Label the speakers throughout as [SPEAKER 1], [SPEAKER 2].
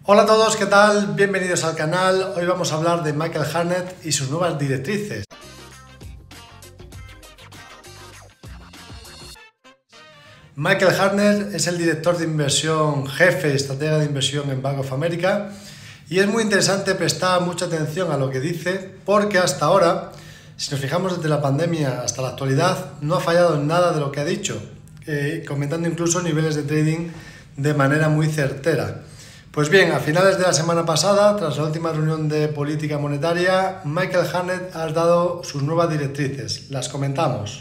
[SPEAKER 1] Hola a todos, ¿qué tal? Bienvenidos al canal. Hoy vamos a hablar de Michael Hartnett y sus nuevas directrices. Michael Hartnett es el director de inversión, jefe, estratega de inversión en Bank of America, y es muy interesante prestar mucha atención a lo que dice, porque hasta ahora, si nos fijamos desde la pandemia hasta la actualidad, no ha fallado en nada de lo que ha dicho, comentando incluso niveles de trading de manera muy certera. Pues bien, a finales de la semana pasada, tras la última reunión de política monetaria, Michael Hartnett ha dado sus nuevas directrices. Las comentamos.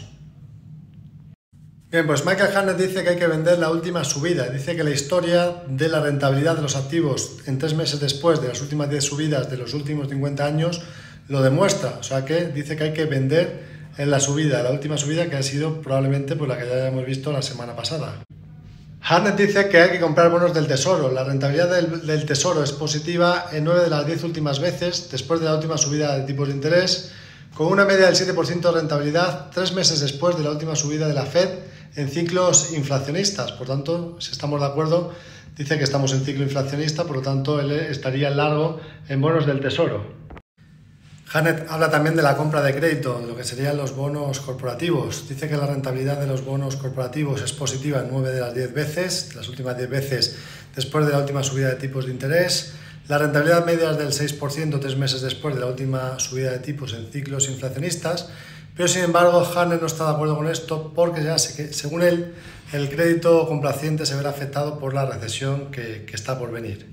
[SPEAKER 1] Bien, pues Michael Hartnett dice que hay que vender la última subida. Dice que la historia de la rentabilidad de los activos en 3 meses después de las últimas 10 subidas de los últimos 50 años lo demuestra. O sea que dice que hay que vender en la subida, la última subida que ha sido probablemente pues la que ya hemos visto la semana pasada. Hartnett dice que hay que comprar bonos del Tesoro. La rentabilidad del Tesoro es positiva en 9 de las 10 últimas veces después de la última subida de tipos de interés, con una media del 7% de rentabilidad 3 meses después de la última subida de la Fed en ciclos inflacionistas. Por tanto, si estamos de acuerdo, dice que estamos en ciclo inflacionista, por lo tanto él estaría largo en bonos del Tesoro. Hartnett habla también de la compra de crédito, de lo que serían los bonos corporativos. Dice que la rentabilidad de los bonos corporativos es positiva en 9 de las 10 veces, las últimas 10 veces después de la última subida de tipos de interés. La rentabilidad media es del 6% 3 meses después de la última subida de tipos en ciclos inflacionistas, pero sin embargo Hartnett no está de acuerdo con esto porque ya según él el crédito complaciente se verá afectado por la recesión que está por venir.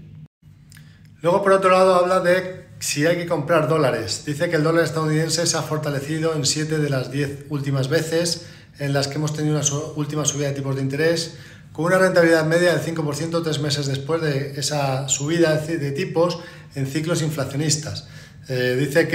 [SPEAKER 1] Luego, por otro lado, habla de si hay que comprar dólares. Dice que el dólar estadounidense se ha fortalecido en 7 de las 10 últimas veces en las que hemos tenido una última subida de tipos de interés, con una rentabilidad media del 5% 3 meses después de esa subida de tipos en ciclos inflacionistas. Dice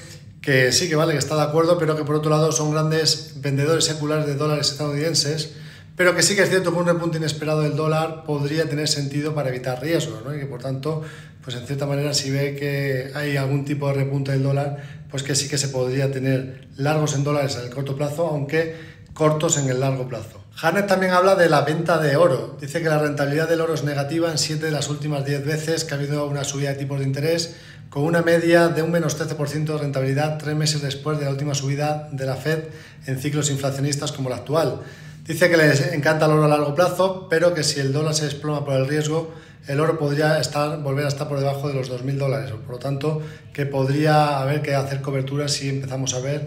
[SPEAKER 1] que sí, que vale, que está de acuerdo, pero que por otro lado son grandes vendedores seculares de dólares estadounidenses, pero que sí que es cierto que un repunte inesperado del dólar podría tener sentido para evitar riesgos, ¿no? Y que por tanto, pues en cierta manera, si ve que hay algún tipo de repunte del dólar, pues que sí que se podría tener largos en dólares en el corto plazo, aunque cortos en el largo plazo. Hartnett también habla de la venta de oro. Dice que la rentabilidad del oro es negativa en 7 de las últimas 10 veces que ha habido una subida de tipos de interés, con una media de un menos 13% de rentabilidad 3 meses después de la última subida de la Fed en ciclos inflacionistas como el actual. Dice que les encanta el oro a largo plazo, pero que si el dólar se desploma por el riesgo, el oro podría volver a estar por debajo de los $2.000. Por lo tanto, que podría haber que hacer coberturas si empezamos a ver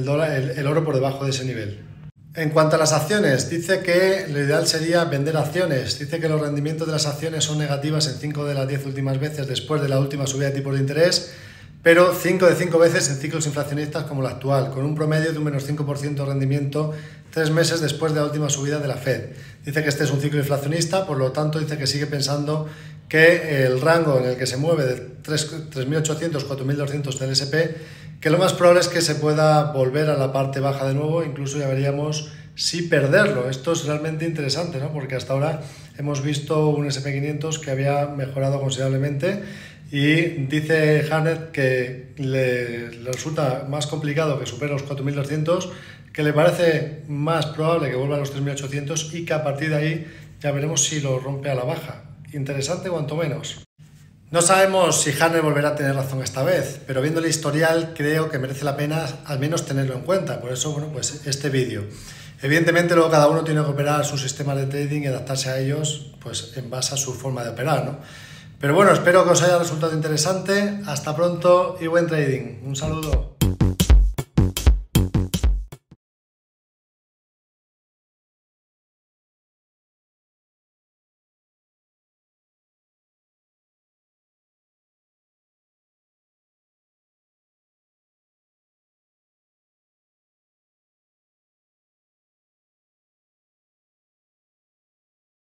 [SPEAKER 1] el oro por debajo de ese nivel. En cuanto a las acciones, dice que lo ideal sería vender acciones. Dice que los rendimientos de las acciones son negativas en 5 de las 10 últimas veces después de la última subida de tipos de interés, pero 5 de 5 veces en ciclos inflacionistas como el actual, con un promedio de un menos 5% de rendimiento 3 meses después de la última subida de la Fed. Dice que este es un ciclo inflacionista, por lo tanto dice que sigue pensando que el rango en el que se mueve de 3.800, 4.200 del S&P, que lo más probable es que se pueda volver a la parte baja de nuevo, incluso ya veríamos si perderlo. Esto es realmente interesante, ¿no? Porque hasta ahora hemos visto un S&P 500 que había mejorado considerablemente, y dice Hartnett que le resulta más complicado que supere los 4.200, que le parece más probable que vuelva a los 3.800 y que a partir de ahí ya veremos si lo rompe a la baja. Interesante cuanto menos. No sabemos si Hartnett volverá a tener razón esta vez, pero viendo el historial creo que merece la pena al menos tenerlo en cuenta. Por eso, bueno, pues este vídeo. Evidentemente luego cada uno tiene que operar sus sistemas de trading y adaptarse a ellos pues en base a su forma de operar, ¿no? Pero bueno, espero que os haya resultado interesante. Hasta pronto y buen trading. Un saludo.